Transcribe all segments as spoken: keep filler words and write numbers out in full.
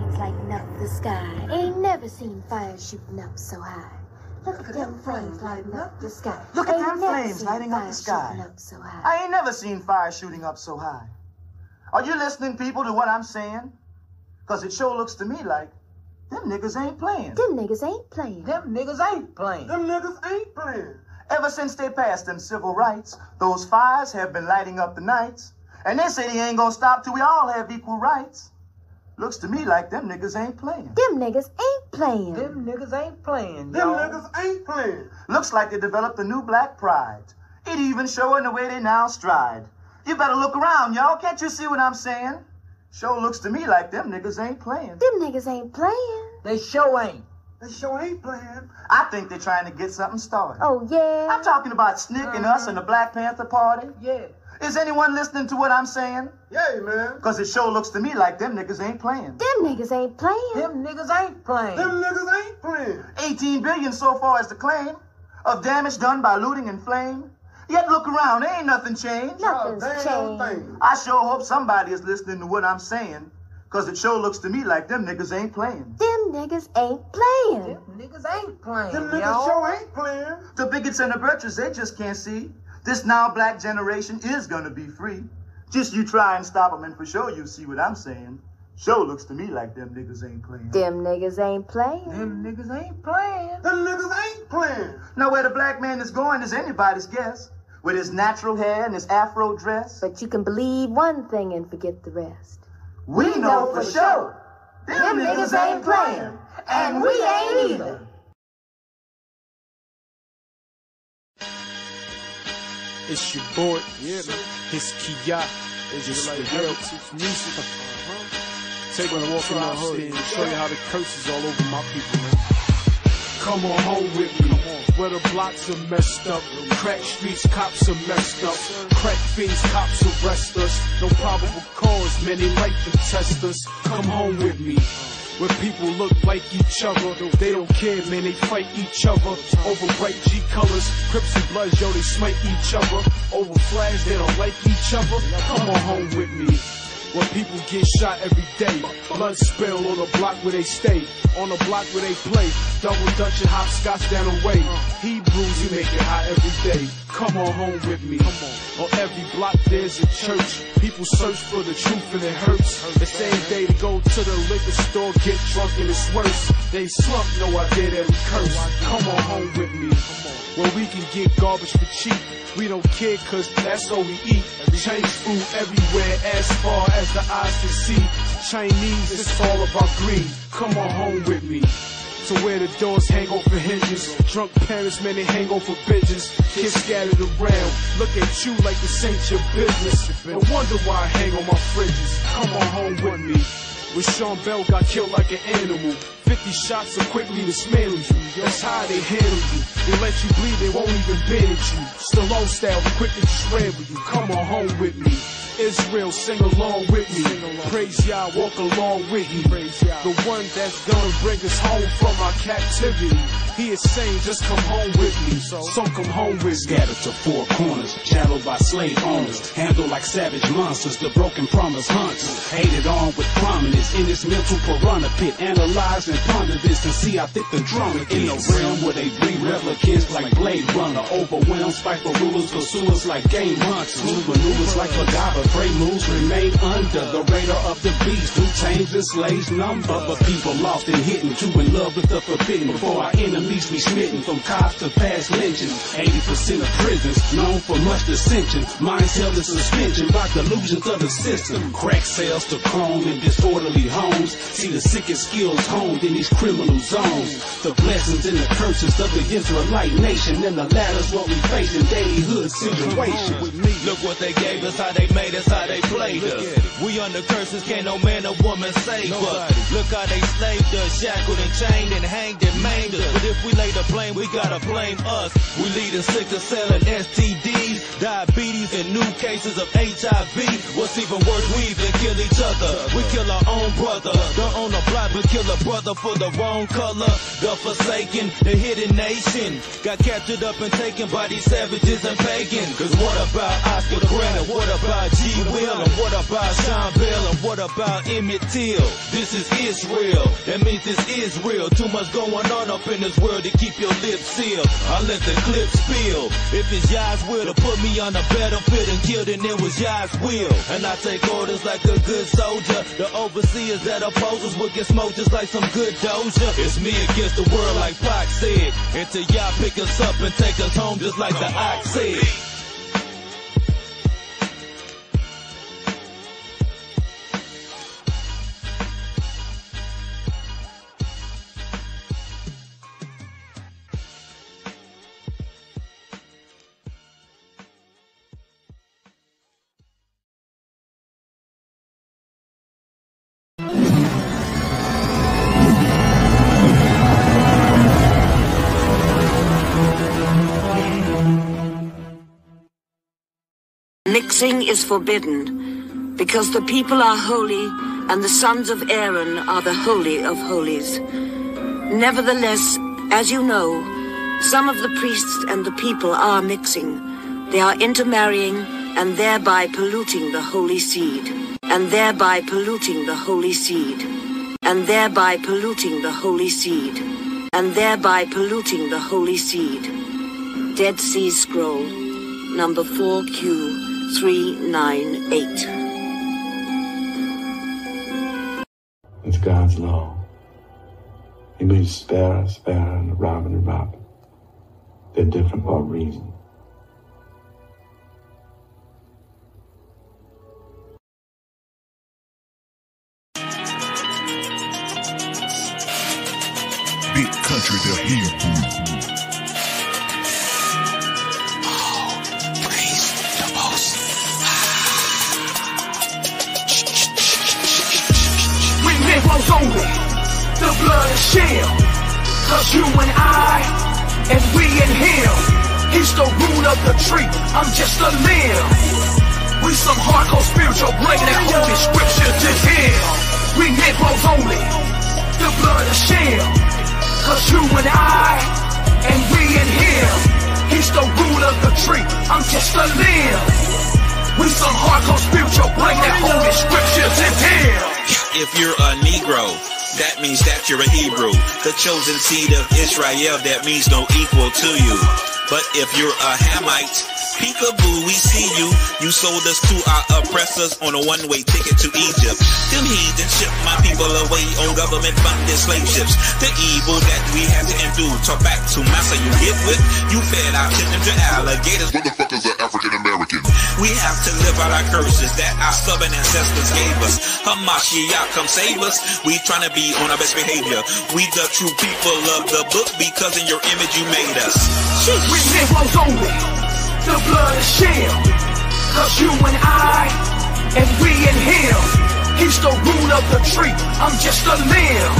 flames lighting up the sky. Ain't never seen fire shooting up so high. Look, Look at them flames lighting up the sky. Look at them flames lighting up the sky. Up so high. I ain't never seen fire shooting up so high. Are you listening, people, to what I'm saying? Because it sure looks to me like them niggas ain't playing. Them niggas ain't playing. Them niggas ain't playing. Them niggas ain't playing. Ever since they passed them civil rights, those fires have been lighting up the nights. And they say they ain't gonna stop till we all have equal rights. Looks to me like them niggas ain't playing. Them niggas ain't playing. Them niggas ain't playing, Them y'all. niggas ain't playing. Looks like they developed a new black pride. It even showing the way they now stride. You better look around, y'all. Can't you see what I'm saying? Sure looks to me like them niggas ain't playing. Them niggas ain't playing. They sure ain't. They sure ain't playing. I think they're trying to get something started. Oh, yeah? I'm talking about S N C C and us and the Black Panther Party. Yeah. Is anyone listening to what I'm saying? Yeah, man. Because it sure looks to me like them niggas ain't playing. Them niggas ain't playing. Them niggas ain't playing. Them niggas ain't playing. eighteen billion so far as the claim of damage done by looting and flame. Yet look around, ain't nothing changed. Nothing's Damn changed. thing. I sure hope somebody is listening to what I'm saying. Because it sure looks to me like them niggas ain't playing. Them niggas ain't playing. Them niggas ain't playing, Them niggas y'all. sure ain't playing. The bigots and the birches, they just can't see. This now black generation is gonna be free. Just you try and stop them and for sure you see what I'm saying. Sure looks to me like them niggas ain't playing. Them niggas ain't playing. Them niggas ain't playing. Them niggas ain't playing. Now where the black man is going is anybody's guess. With his natural hair and his afro dress. But you can believe one thing and forget the rest. We, we know, know for sure. sure. Them, them niggas, niggas ain't playing. And we ain't either. It's your boy, yeah, man. It's Kia. It's just like real music. Uh-huh. Take a walk in the hood and show you how the curses all over my people, man. Come on home with me, where the blocks are messed up. Crack streets, cops are messed up. Crack fiends, cops arrest us. No probable cause, many like to test us. Come home with me, where people look like each other. They don't care, man, they fight each other. Over bright G colors, Crips and Bloods, yo, they smite each other. Over flags, they don't like each other. Come on home with me, where people get shot every day. Blood spill on the block where they stay. On the block where they play. Double Dutch and hopscotch down the way. Hebrews, you make it hot every day. Come on home with me. Come on. On every block there's a church. People search for the truth and it hurts. The same day they go to the liquor store, get drunk and it's worse. They slump, no idea that we curse. Come on home with me, where we can get garbage for cheap. We don't care cause that's all we eat. Chinese food everywhere as far as the eyes can see. Chinese, it's all about greed. Come on home with me, to where the doors hang over hinges. Drunk parents, man, they hang over bitches. Kids scattered around, look at you like this ain't your business. No wonder why I hang on my fridges. Come on home with me, where Sean Bell got killed like an animal. Fifty shots so quickly dismantle you. That's how they handle you. They let you bleed, they won't even bandage you. Stallone style, quick to just ramble you. Come on home with me, Israel, sing along with me. Praise Yah, walk along with me. The one that's gonna bring us home from our captivity. He is saying, just come home with me. So come home with me. Scattered to four corners, shadowed by slave owners, handled like savage monsters, the broken promise hunters. Hated on with prominence in this mental piranha pit. Analyze and ponder this and see how thick the drama is. In the realm where they breed replicants like Blade Runner. Overwhelmed, spiteful rulers, pursuers like game hunters. Who maneuvers like Agava, prey moves remain under the radar of the beast who tames and slays number. But people lost and hidden, too in love with the forbidden. Before our enemies be smitten, from cops to past lynchings. eighty percent of prisons known for much dissension. Minds held in suspension by delusions of the system. Crack sales to chrome in disorderly homes. See the sickest skills honed in these criminal zones. The blessings and the curses of the Israelite nation, and the latter's what we face in daily hood situations. Look what they gave us, how they made us, how they played us. We under curses, can't no man or woman save us. Look how they slaved us, shackled and chained and hanged and maimed us. But if we lay the blame, we gotta blame us. We leading sickle cell and S T Ds, diabetes and new cases of H I V. What's even worse, we even kill each other. We kill our own brother. Don't own a block, but kill a brother for the wrong color. The forsaken, the hidden nation, got captured up and taken by these savages and pagans. Cause what about Oscar Grant? What about G G. Will? And what about Sean Bell? And what about Emmett Till? This is Israel. That means this is real. Too much going on up in this world to keep your lips sealed. I let the clip spill. If it's Yah's will to put me on the battlefield and kill, then it was Yah's will. And I take orders like a good soldier. The overseers that oppose us will get smoked just like some good doja. It's me against the world like Pac said. Until Yah pick us up and take us home just like the ox said. Mixing is forbidden, because the people are holy, and the sons of Aaron are the holy of holies. Nevertheless, as you know, some of the priests and the people are mixing. They are intermarrying, and thereby polluting the holy seed, and thereby polluting the holy seed, and thereby polluting the holy seed, and thereby polluting the holy seed. Dead Sea Scroll, number four Q three nine eight. It's God's law. He made a sparrow, a sparrow, and a robin, a robin. They're different for a reason. Big country, the Hebrew. Negroes only, the blood is shed. Cause you and I, and we in him. He's the root of the tree, I'm just a limb. We some hardcore spiritual, bring that holy scripture to him. We Negroes only, the blood is shed. Cause you and I, and we in him. He's the root of the tree, I'm just a limb. We some hardcore spiritual, bring that holy scripture to him. If you're a Negro, that means that you're a Hebrew. The chosen seed of Israel, that means no equal to you. But if you're a Hamite, peekaboo, we see you. You sold us to our oppressors on a one-way ticket to Egypt. Them heathens shipped my people away on government-funded slave ships. The evil that we had to endure. Talk back to massa, you get with. You fed our children to alligators. Motherfuckers are African-American. We have to live out our curses that our stubborn ancestors gave us. Hamashiach, come save us. We trying to be on our best behavior. We the true people of the book because in your image you made us. We Negroes only, the blood is shed. Cause you and I, and we in him. He's the root of the tree, I'm just a limb.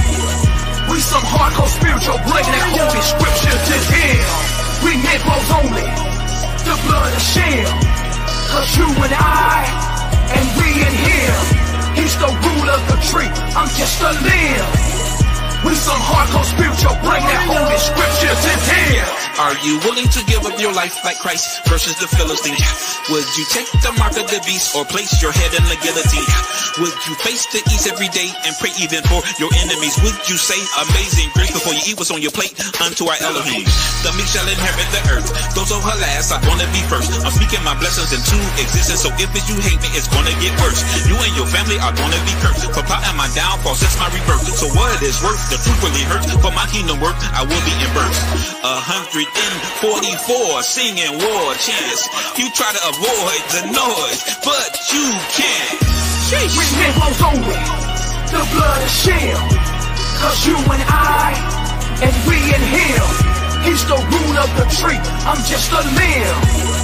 We some hardcore spiritual, bring that holy scripture to him. We Negroes only, the blood is shed. Cause you and I, and we in him. He's the root of the tree, I'm just a limb. We some hardcore spiritual, bring that holy scripture to him. Are you willing to give up your life like Christ versus the Philistines? Would you take the mark of the beast or place your head in the guillotine? Would you face the east every day and pray even for your enemies? Would you say amazing grace before you eat what's on your plate unto our Elohim? The meek shall inherit the earth. Those are her last, I wanna be first. I'm speaking my blessings into existence, so if it's you hate me, it's gonna get worse. You and your family are gonna be cursed. For plotting my downfall, since my rebirth. So what is worth? The truth really hurts. For my kingdom work, I will be in birth. A hundred and forty-four singing war chants. You try to avoid the noise, but you can't. We Negroes only, the blood is shed. Cause you and I, and we in him. He's the root of the tree, I'm just a limb.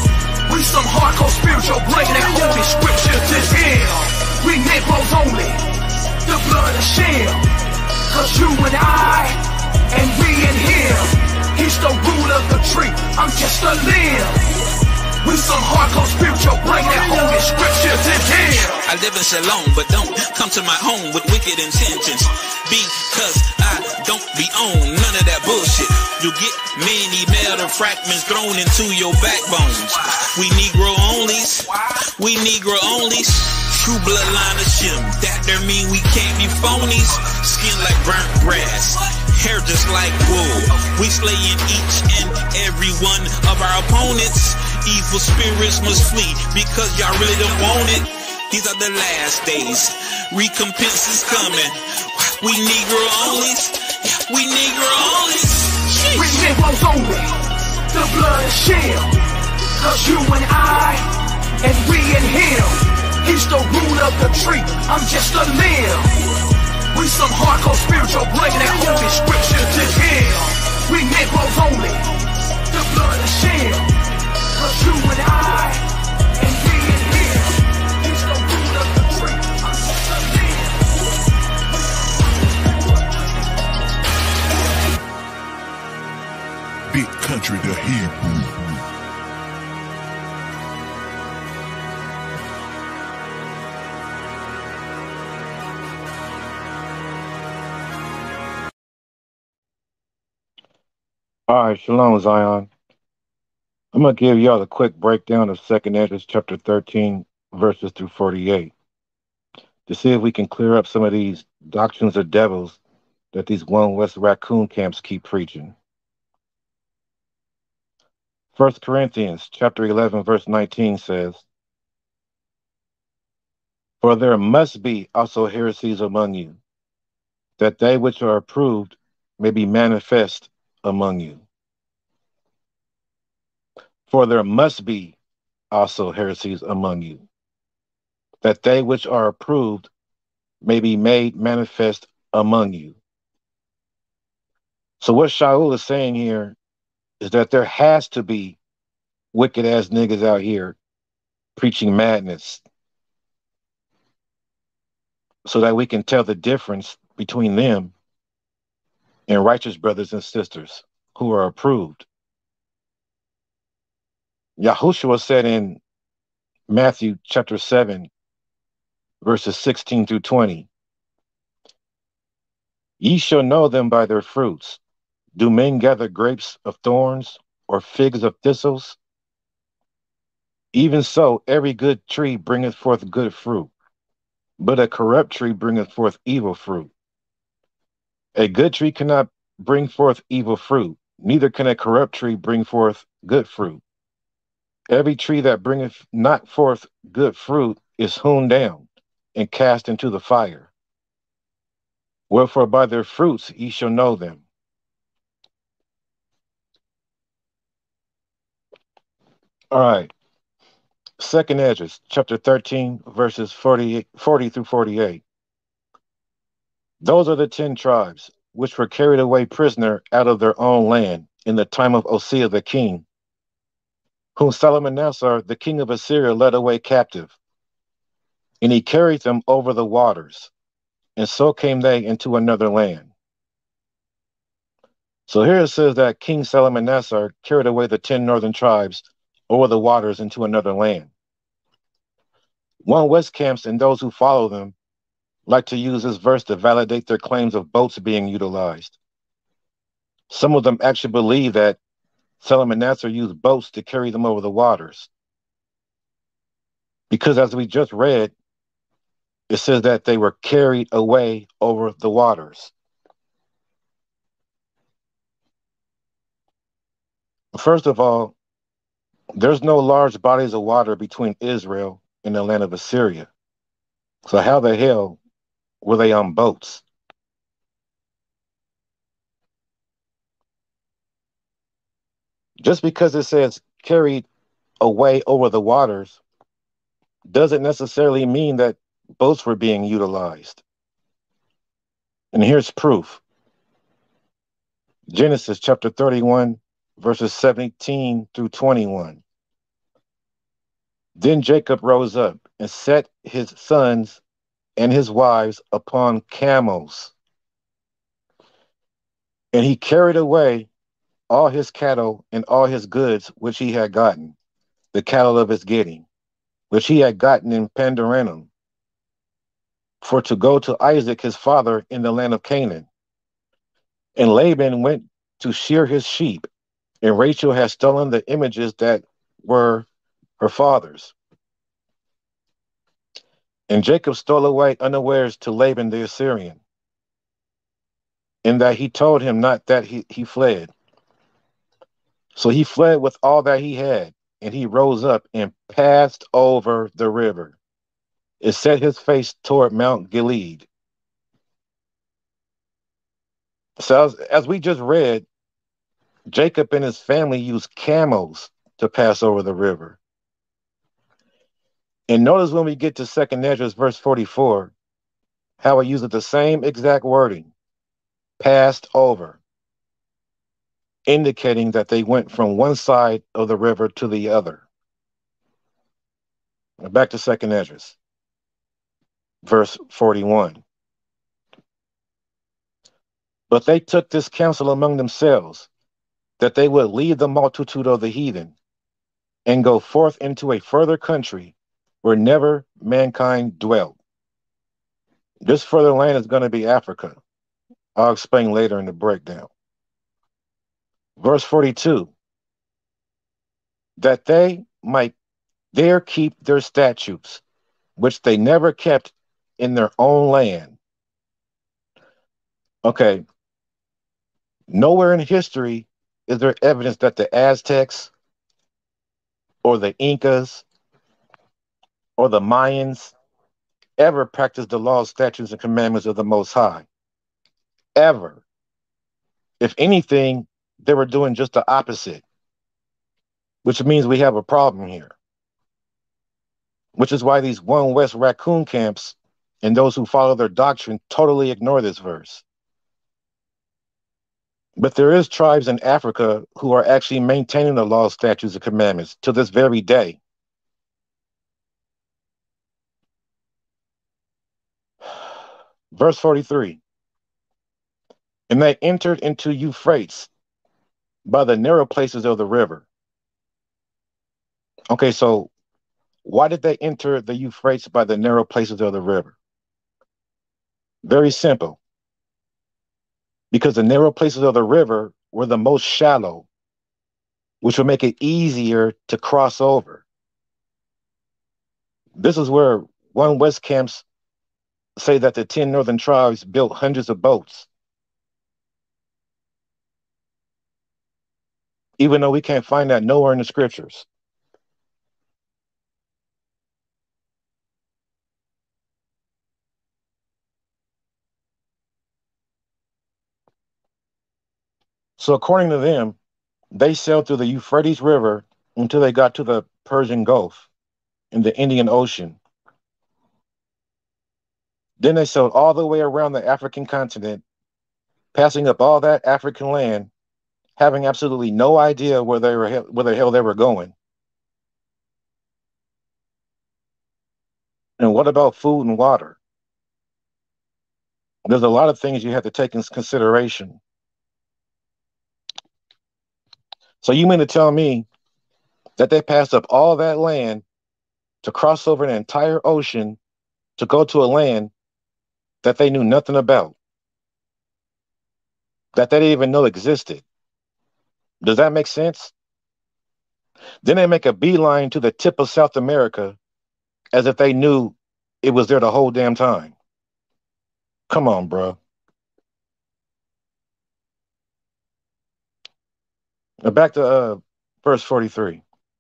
We some hardcore spiritual, bring that holy scripture to him. We Negroes only, the blood is shed. Cause you and I, and we in him. He's the root of the tree, I'm just a limb. We some hardcore spiritual, bring that holy scripture to him. I live in Shalom, but don't come to my home with wicked intentions. because I don't be on none of that bullshit. You get many metal fragments thrown into your backbones. We Negro onlys, we Negro onlys. True bloodline of Shem, that there mean we can't be phonies. Skin like burnt grass, hair just like wool. We slaying each and every one of our opponents. Evil spirits must flee because y'all really don't want it. These are the last days, recompense is coming. We Negro onlys, we Negro onlys. We Negroes only, the blood is Shem. Cause you and I, and we and him. He's the root of the tree, I'm just a limb. We some hardcore spiritual bringing that holy scripture to him. We Negroes only, the blood of Shem. Cause you and I, and we and him. He's the root of the tree, I'm just a limb. Big Country the Hebrew. All right, Shalom, Zion. I'm going to give y'all a quick breakdown of Second Esdras chapter thirteen, verses through forty-eight, to see if we can clear up some of these doctrines of devils that these One West raccoon camps keep preaching. First Corinthians chapter eleven, verse nineteen says, "For there must be also heresies among you, that they which are approved may be manifest among you. For there must be also heresies among you, that they which are approved may be made manifest among you." So what Shaul is saying here is that there has to be wicked ass niggas out here preaching madness, so that we can tell the difference between them and righteous brothers and sisters who are approved. Yahushua said in Matthew chapter seven, verses sixteen through twenty, "Ye shall know them by their fruits. Do men gather grapes of thorns or figs of thistles? Even so, every good tree bringeth forth good fruit, but a corrupt tree bringeth forth evil fruit. A good tree cannot bring forth evil fruit, neither can a corrupt tree bring forth good fruit. Every tree that bringeth not forth good fruit is hewn down and cast into the fire. Wherefore by their fruits ye shall know them." All right. Second Esdras, chapter thirteen, verses forty, forty through forty-eight. "Those are the ten tribes which were carried away prisoner out of their own land in the time of Osea the king, whom Salmanassar the king of Assyria led away captive. And he carried them over the waters, and so came they into another land." So here it says that King Salmanassar carried away the ten northern tribes over the waters into another land. One West camps and those who follow them like to use this verse to validate their claims of boats being utilized. Some of them actually believe that Salmanassar used boats to carry them over the waters, because as we just read, it says that they were carried away over the waters. First of all, there's no large bodies of water between Israel and the land of Assyria. So how the hell were they on boats? Just because it says carried away over the waters doesn't necessarily mean that boats were being utilized. And here's proof. Genesis chapter thirty-one, verses seventeen through twenty-one. "Then Jacob rose up and set his sons and his wives upon camels, and he carried away all his cattle and all his goods which he had gotten, the cattle of his getting, which he had gotten in Pandaranim, for to go to Isaac his father in the land of Canaan. And Laban went to shear his sheep, and Rachel had stolen the images that were her father's. And Jacob stole away unawares to Laban the Assyrian, in that he told him not that he, he fled. So he fled with all that he had, and he rose up and passed over the river. It set his face toward Mount Gilead. So as, as we just read, Jacob and his family used camels to pass over the river. And notice when we get to Second Esdras verse forty-four, how it uses the same exact wording, passed over, indicating that they went from one side of the river to the other. Now back to Second Esdras, verse forty-one. But they took this counsel among themselves, that they would leave the multitude of the heathen, and go forth into a further country where never mankind dwelt. This further land is going to be Africa. I'll explain later in the breakdown. Verse forty-two, that they might there keep their statutes, which they never kept in their own land. Okay, nowhere in history is there evidence that the Aztecs or the Incas or the Mayans ever practiced the laws, statutes, and commandments of the Most High. Ever. If anything, they were doing just the opposite, which means we have a problem here. Which is why these One West raccoon camps and those who follow their doctrine totally ignore this verse. But there is tribes in Africa who are actually maintaining the laws, statutes, and commandments to this very day. Verse forty-three, and they entered into Euphrates by the narrow places of the river. Okay, so why did they enter the Euphrates by the narrow places of the river? Very simple. Because the narrow places of the river were the most shallow, which would make it easier to cross over. This is where One West camps say that the ten northern tribes built hundreds of boats. Even though we can't find that nowhere in the scriptures. So according to them, they sailed through the Euphrates River until they got to the Persian Gulf in the Indian Ocean. Then they sailed all the way around the African continent, passing up all that African land, having absolutely no idea where they were, where the hell they were going. And what about food and water? There's a lot of things you have to take into consideration. So you mean to tell me that they passed up all that land to cross over an entire ocean to go to a land that they knew nothing about, that they didn't even know existed? Does that make sense? Then they make a beeline to the tip of South America as if they knew it was there the whole damn time. Come on, bro. Now back to uh, verse forty-three.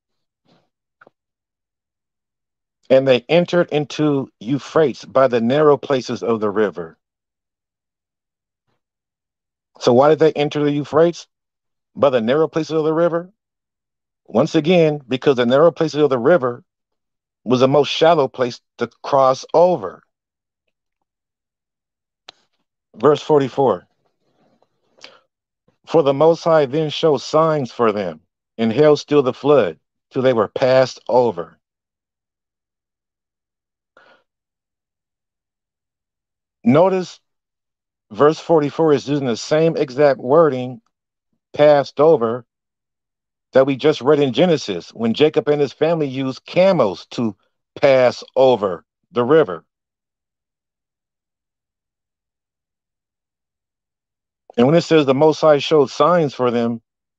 And they entered into Euphrates by the narrow places of the river. So why did they enter the Euphrates? By the narrow places of the river? Once again, because the narrow places of the river was the most shallow place to cross over. Verse forty-four. For the Most High then showed signs for them, and held still the flood, till they were passed over. Notice verse forty-four is using the same exact wording, passed over, that we just read in Genesis, when Jacob and his family used camels to pass over the river. And when it says the Most High showed signs for them,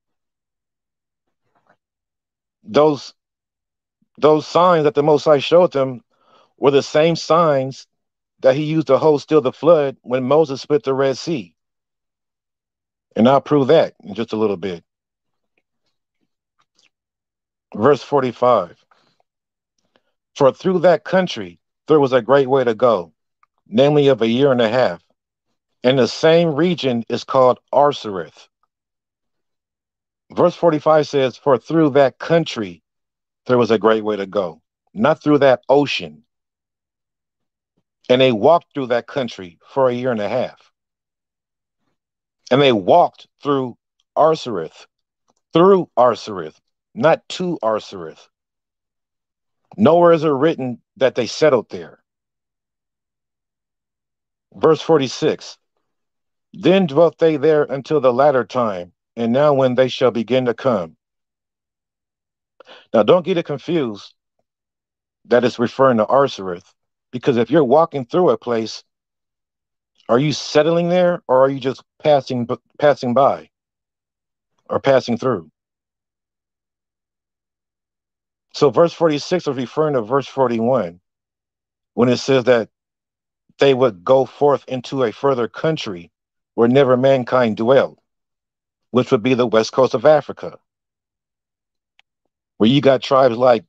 those, those signs that the Most High showed them were the same signs that he used to hold still the flood when Moses split the Red Sea. And I'll prove that in just a little bit. Verse forty-five. For through that country there was a great way to go, namely of a year and a half. And the same region is called Arsareth. Verse forty-five says, for through that country there was a great way to go, not through that ocean. And they walked through that country for a year and a half. And they walked through Arsareth, through Arsareth, not to Arsareth. Nowhere is it written that they settled there. Verse forty-six. Then dwelt they there until the latter time, and now when they shall begin to come. Now don't get it confused that it's referring to Arsareth, because if you're walking through a place, are you settling there, or are you just passing passing by or passing through? So verse forty-six is referring to verse forty-one when it says that they would go forth into a further country where never mankind dwelt, which would be the west coast of Africa, where you got tribes like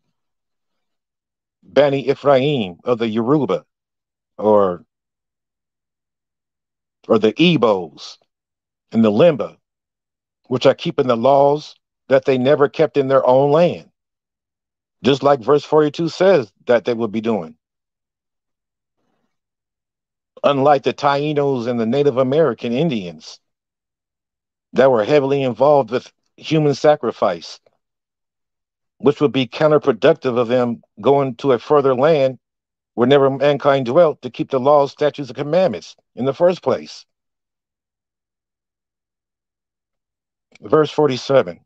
Bani Ephraim of the Yoruba, or or the Igbos and the Limba, which are keeping the laws that they never kept in their own land, just like verse forty-two says that they will be doing. Unlike the Tainos and the Native American Indians that were heavily involved with human sacrifice, which would be counterproductive of them going to a further land where never mankind dwelt to keep the laws, statutes, and commandments in the first place. Verse forty-seven.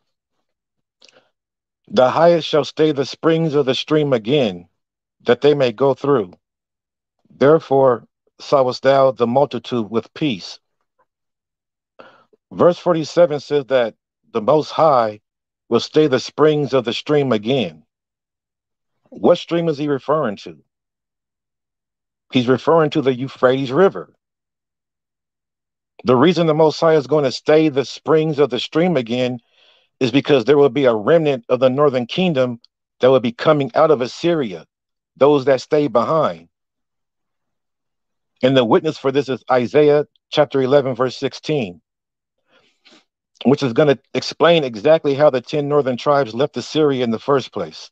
The highest shall stay the springs of the stream again, that they may go through. Therefore sawest thou the multitude with peace. Verse forty-seven says that the Most High will stay the springs of the stream again. What stream is he referring to? He's referring to the Euphrates River. The reason the Most High is going to stay the springs of the stream again is because there will be a remnant of the northern kingdom that will be coming out of Assyria, those that stay behind. And the witness for this is Isaiah chapter eleven, verse sixteen, which is going to explain exactly how the ten northern tribes left Assyria in the first place.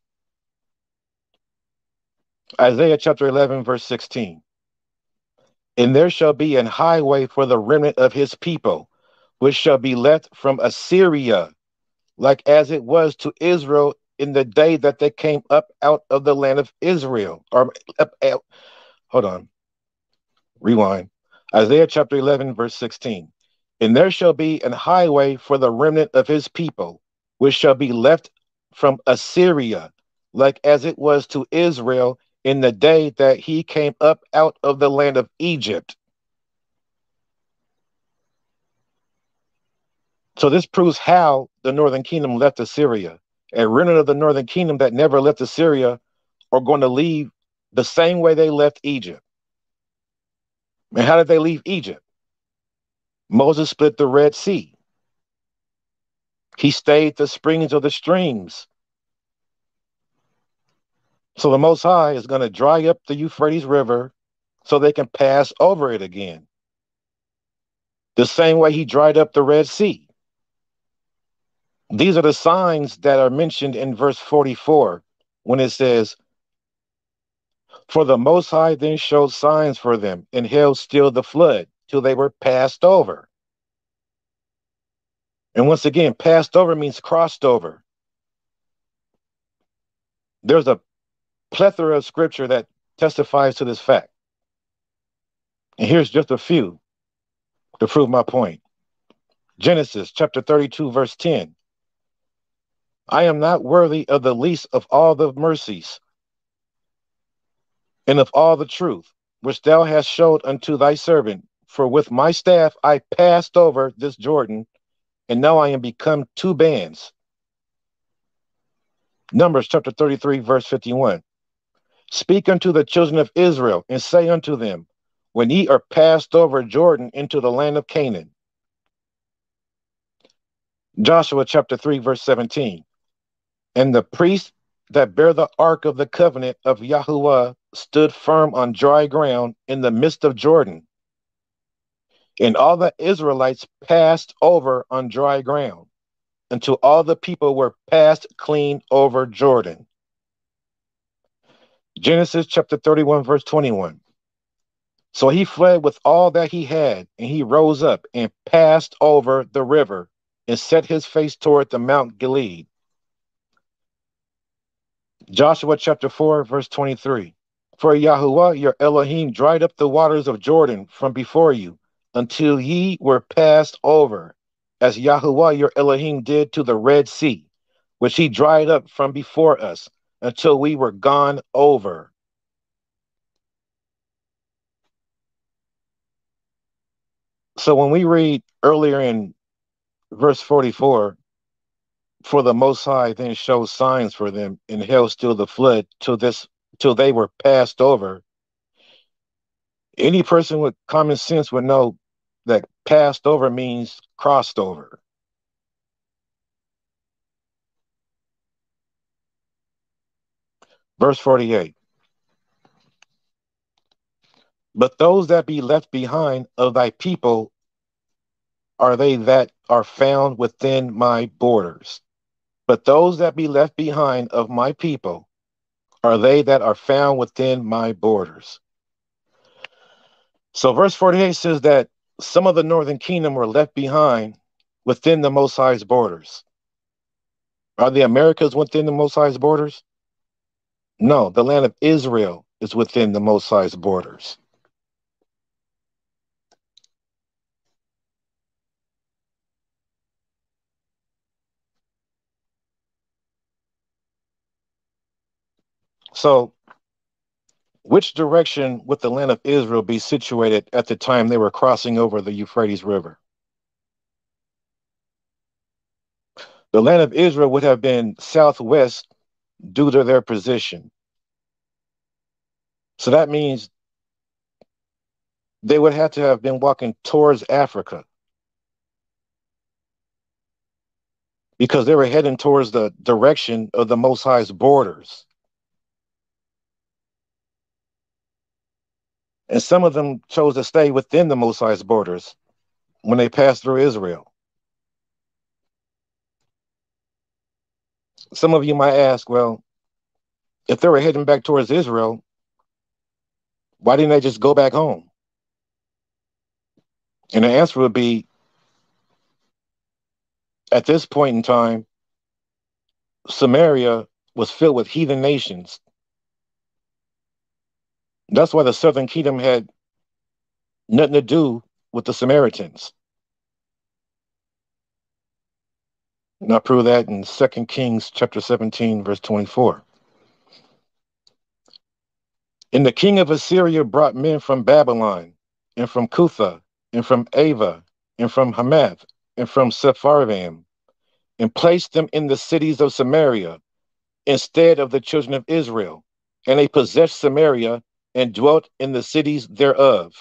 Isaiah chapter eleven, verse sixteen. And there shall be an highway for the remnant of his people, which shall be left from Assyria, like as it was to Israel in the day that they came up out of the land of Israel. Or up, out, hold on. Rewind. Isaiah chapter eleven, verse sixteen. And there shall be an highway for the remnant of his people, which shall be left from Assyria, like as it was to Israel in the day that he came up out of the land of Egypt. So this proves how the northern kingdom left Assyria. A remnant of the northern kingdom that never left Assyria are going to leave the same way they left Egypt. And how did they leave Egypt? Moses split the Red Sea. He stayed the springs of the streams. So the Most High is going to dry up the Euphrates River so they can pass over it again. The same way he dried up the Red Sea. These are the signs that are mentioned in verse forty-four when it says, for the Most High then showed signs for them and held still the flood till they were passed over. And once again, passed over means crossed over. There's a plethora of scripture that testifies to this fact. And here's just a few to prove my point. Genesis chapter thirty-two, verse ten. I am not worthy of the least of all the mercies and of all the truth which thou hast showed unto thy servant For with my staff I passed over this Jordan, and now I am become two bands. Numbers chapter thirty-three, verse fifty-one. Speak unto the children of Israel, and say unto them, when ye are passed over Jordan into the land of Canaan. Joshua chapter three, verse seventeen. And the priests that bear the ark of the covenant of Yahuwah stood firm on dry ground in the midst of Jordan. And all the Israelites passed over on dry ground, until all the people were passed clean over Jordan. Genesis chapter thirty-one, verse twenty-one. So he fled with all that he had, and he rose up and passed over the river and set his face toward the Mount Gilead. Joshua chapter four, verse twenty-three. For Yahuwah your Elohim dried up the waters of Jordan from before you, until ye were passed over, as Yahuwah your Elohim did to the Red Sea, which he dried up from before us, until we were gone over. So when we read earlier in verse forty-four, for the Most High then showed signs for them, and held still the flood till this till they were passed over. Any person with common sense would know that passed over means crossed over. Verse forty-eight. But those that be left behind of thy people are they that are found within my borders. But those that be left behind of my people are they that are found within my borders. So verse forty-eight says that some of the northern kingdom were left behind within the Most High's borders. Are the Americas within the Most High's borders? No, the land of Israel is within the Most High's borders. So, which direction would the land of Israel be situated at the time they were crossing over the Euphrates River? The land of Israel would have been southwest due to their position. So that means they would have to have been walking towards Africa, because they were heading towards the direction of the Most High's borders. And some of them chose to stay within the Most High's borders when they passed through Israel. Some of you might ask, well, if they were heading back towards Israel, why didn't they just go back home? And the answer would be, at this point in time, Samaria was filled with heathen nations. That's why the southern kingdom had nothing to do with the Samaritans. And I prove that in Second Kings chapter seventeen, verse twenty-four. And the king of Assyria brought men from Babylon, and from Cutha, and from Ava, and from Hamath, and from Sepharvaim, and placed them in the cities of Samaria instead of the children of Israel. And they possessed Samaria and dwelt in the cities thereof.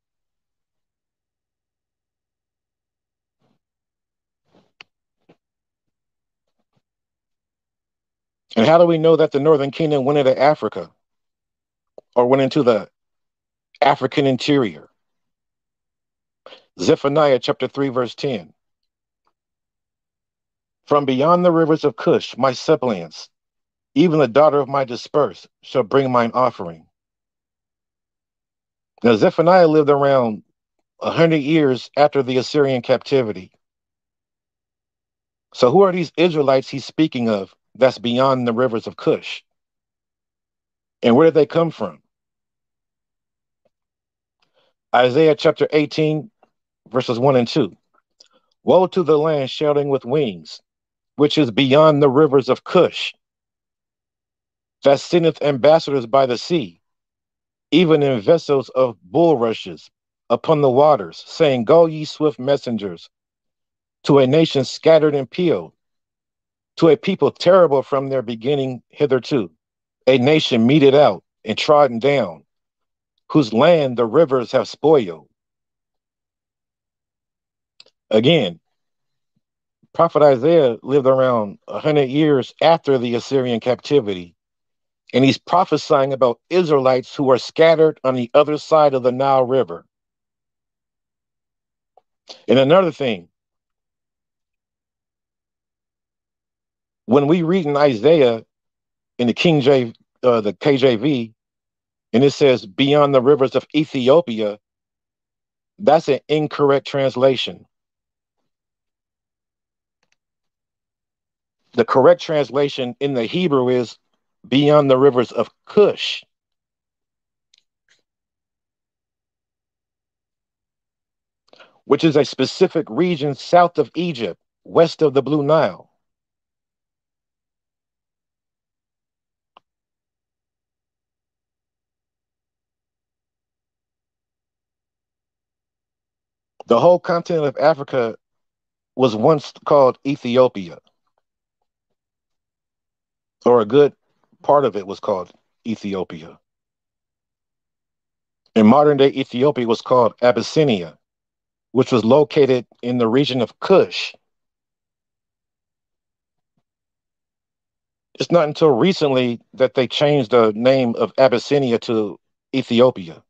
And how do we know that the northern kingdom went into Africa, or went into the African interior? Zephaniah chapter three, verse ten. From beyond the rivers of Cush, my suppliants, even the daughter of my dispersed, shall bring mine offering. Now, Zephaniah lived around a hundred years after the Assyrian captivity. So who are these Israelites he's speaking of that's beyond the rivers of Cush? And where did they come from? Isaiah chapter eighteen, verses one and two. Woe to the land shouting with wings, which is beyond the rivers of Cush, that sendeth ambassadors by the sea, even in vessels of bulrushes, upon the waters, saying, Go ye swift messengers to a nation scattered and peeled, to a people terrible from their beginning hitherto, a nation meted out and trodden down, whose land the rivers have spoiled. Again, Prophet Isaiah lived around one hundred years after the Assyrian captivity, and he's prophesying about Israelites who are scattered on the other side of the Nile River. And another thing, when we read in Isaiah in the King J, uh, the K J V, and it says beyond the rivers of Ethiopia, that's an incorrect translation. The correct translation in the Hebrew is beyond the rivers of Cush. Which is a specific region south of Egypt, west of the Blue Nile. The whole continent of Africa was once called Ethiopia, or a good part of it was called Ethiopia. In modern day Ethiopia was called Abyssinia, which was located in the region of Cush. It's not until recently that they changed the name of Abyssinia to Ethiopia.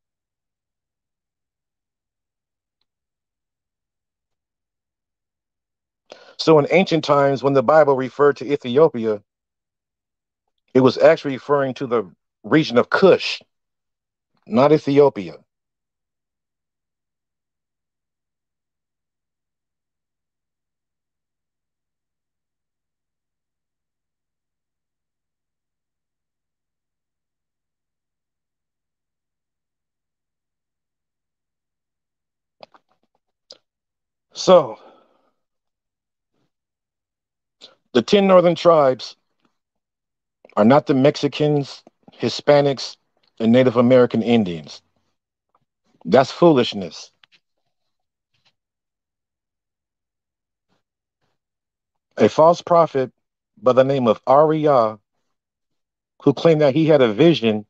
So in ancient times, when the Bible referred to Ethiopia, it was actually referring to the region of Cush, not Ethiopia. So, the ten northern tribes are not the Mexicans, Hispanics, and Native American Indians. That's foolishness. A false prophet by the name of Ariah, who claimed that he had a vision,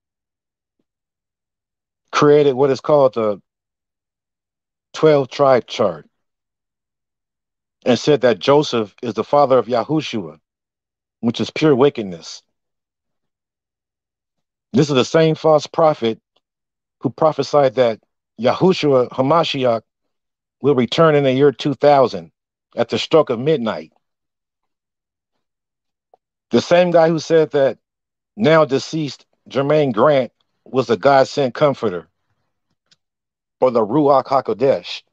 created what is called the twelve tribe chart, and said that Joseph is the father of Yahushua, which is pure wickedness. This is the same false prophet who prophesied that Yahushua Hamashiach will return in the year two thousand at the stroke of midnight. The same guy who said that now deceased Jermaine Grant was the God-sent comforter, or the Ruach HaKodesh.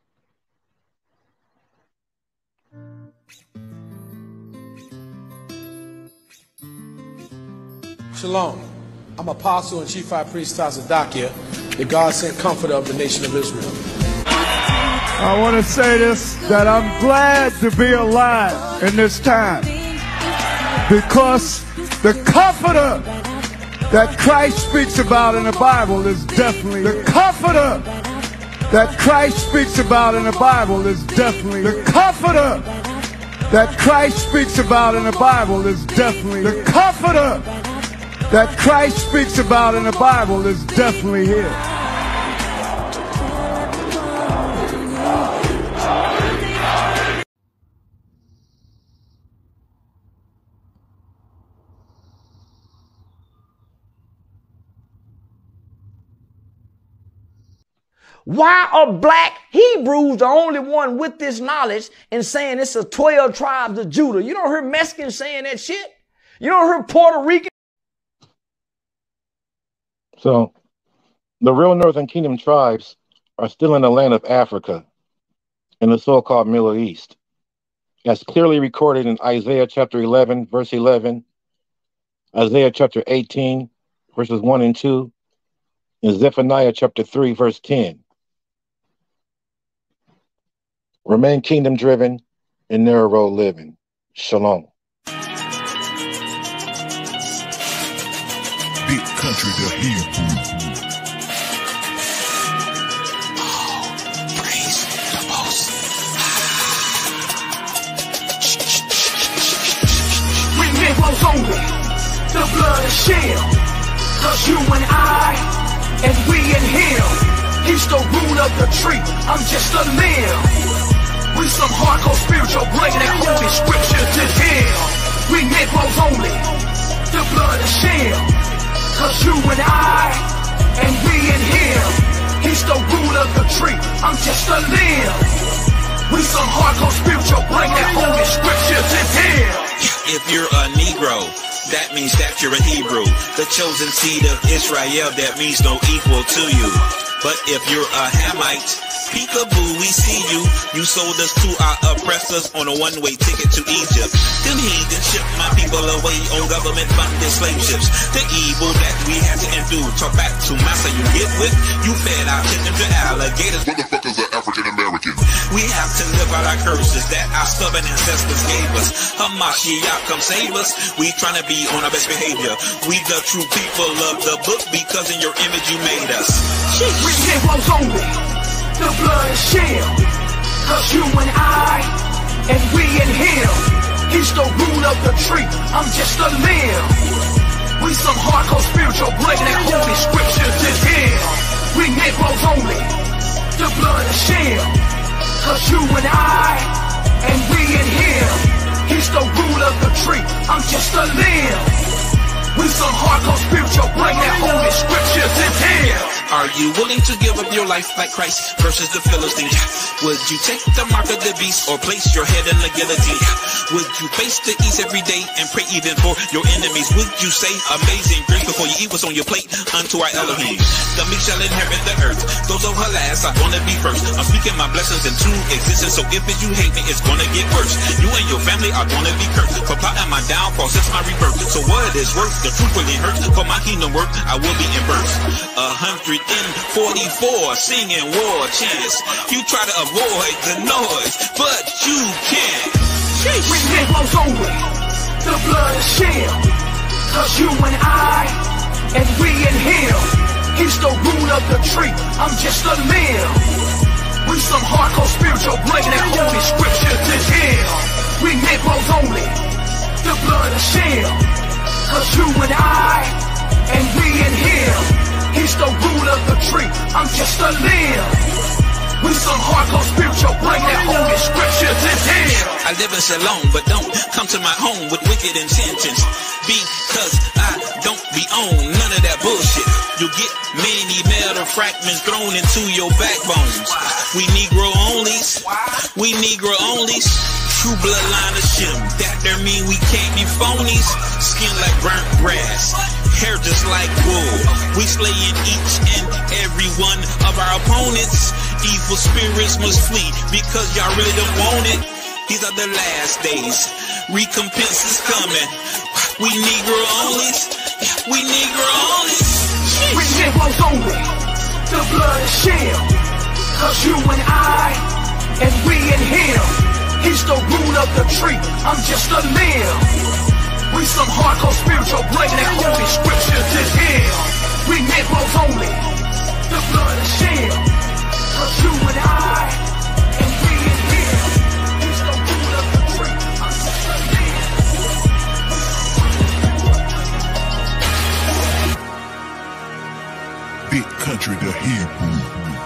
Shalom. I'm Apostle and Chief High Priest Tazadakia, the God-sent comforter of the nation of Israel. I want to say this, that I'm glad to be alive in this time, because the comforter that Christ speaks about in the Bible is definitely the comforter that Christ speaks about in the Bible is definitely the comforter that Christ speaks about in the Bible is definitely the comforter that Christ speaks about in the Bible is definitely here. Why are black Hebrews the only one with this knowledge and saying it's the twelve tribes of Judah? You don't hear Mexicans saying that shit? You don't hear Puerto Rican? So, the real Northern Kingdom tribes are still in the land of Africa, in the so-called Middle East, as clearly recorded in Isaiah chapter eleven, verse eleven, Isaiah chapter eighteen, verses one and two, and Zephaniah chapter three, verse ten. Remain kingdom-driven and narrow road living. Shalom. Big country, the Hebrew. shell. Cause you and I, and we and him. He's the root of the tree, I'm just a limb. We some hardcore spiritual, bringing that holy scripture to him. We Negroes only, the blood of Shem. Cause you and I, and we and him. He's the root of the tree, I'm just a limb. We some hardcore spiritual, bring that holy scripture to him. If you're a Negro, that means that you're a Hebrew. The chosen seed of Israel, that means no equal to you. But if you're a Hamite, peekaboo, we see you. You sold us to our oppressors on a one-way ticket to Egypt. Them heathens shipped my people away on government-funded slave ships. The evil that we had to endure. Talk back to massa, you get with. You fed our children to alligators. Motherfuckers are African-American. We have to live out our curses that our stubborn ancestors gave us. Hamashiach, come save us. We trying to be on our best behavior. We the true people of the book because in your image you made us. We Negroes only, the blood of Shem. Cause you and I, and we and him. He's the root of the tree, I'm just a limb. We some hardcore spiritual, bringing that holy scripture to him. We Negroes only, the blood of Shem. Cause you and I, and we and him. He's the root of the tree, I'm just a limb. We some hardcore spiritual, bring that holy scripture to him. Are you willing to give up your life like Christ versus the Philistines? Would you take the mark of the beast or place your head in the guillotine? Would you face the east every day and pray even for your enemies? Would you say amazing grace before you eat what's on your plate unto our Elohim? The meek shall inherit the earth. Those of her last are gonna be first. I'm speaking my blessings into existence, so if you hate me, it's gonna get worse. You and your family are gonna be cursed for plotting my downfall since my rebirth. So what is worth? The truth really hurts. For my kingdom work, I will be in birth. A hundred and forty-four singing war chants. You try to avoid the noise, but you can't. We Negroes only, the blood of Shem. Cause you and I, and we and him. He's the root of the tree, I'm just a limb. We some hardcore spiritual, bringing that holy scripture to him. We Negroes only, the blood of Shem. Cause you and I, and we and him. He's the root of the tree, I'm just a limb. We some hardcore spiritual, bring that holy scripture to him. I live in Shalom, but don't come to my home with wicked intentions. Because I don't be on none of that bullshit. You get many metal fragments thrown into your backbones. We Negro onlys, we Negro onlys. True bloodline of Shem, that there mean we can't be phonies. Skin like burnt grass, hair just like wool. We slaying each and every one of our opponents. Evil spirits must flee because y'all really don't want it. These are the last days, recompense is coming. We Negro onlys, we Negro onlys. We Negroes only, the blood of Shem. Cause you and I, and we and him. He's the root of the tree, I'm just a limb. We some hardcore spiritual, bringing that holy scripture to him. We Negroes only, the blood of Shem. Cause you and I, and we and him. He's the root of the tree, I'm just a limb. Big Country the Hebrew.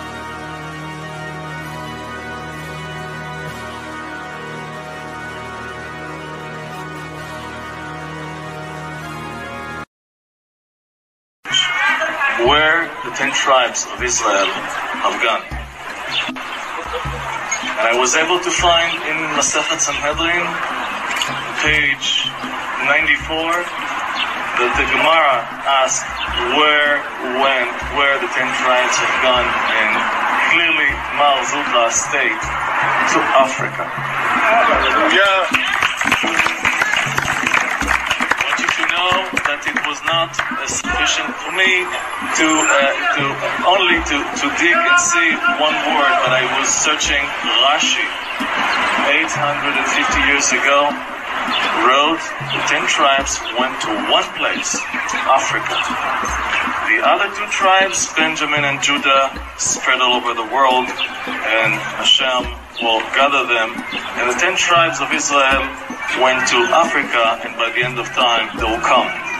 Where the ten tribes of Israel have gone. And I was able to find in Masechet Sanhedrin, page ninety-four, that the Gemara asked where went, where the ten tribes have gone, and clearly Mar Zutra state to Africa. Yeah. That it was not uh, sufficient for me to uh, to only to, to dig and see one word, but I was searching Rashi. eight hundred fifty years ago, wrote the ten tribes went to one place, Africa. The other two tribes, Benjamin and Judah, spread all over the world, and Hashem will gather them. And the ten tribes of Israel went to Africa, and by the end of time, they will come.